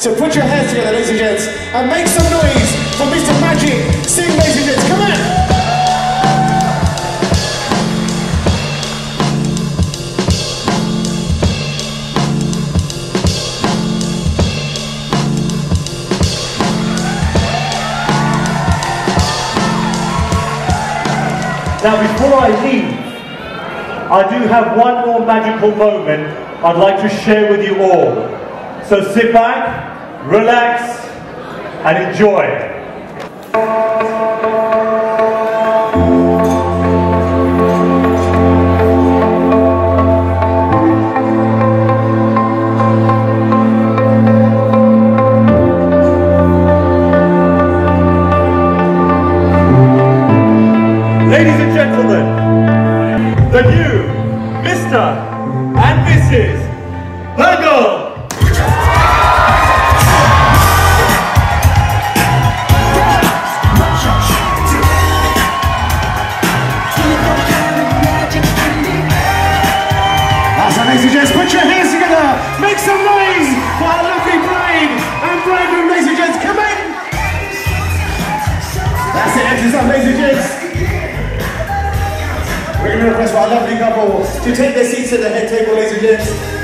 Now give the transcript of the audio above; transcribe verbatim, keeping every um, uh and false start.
So put your hands together, ladies and gents, and make some noise for Mister Manjeet. Sing, ladies and gents, come on! Now before I leave, I do have one more magical moment I'd like to share with you all. So sit back, relax, and enjoy. Ladies and gentlemen, the new Mister and Missus Virgo. Awesome, ladies and gents, put your hands together, make some noise for our lovely bride and bridegroom, ladies and gents, come in! That's it, entries up, ladies and gents. We're going to request for our lovely couple to take their seats at the head table, ladies and gents.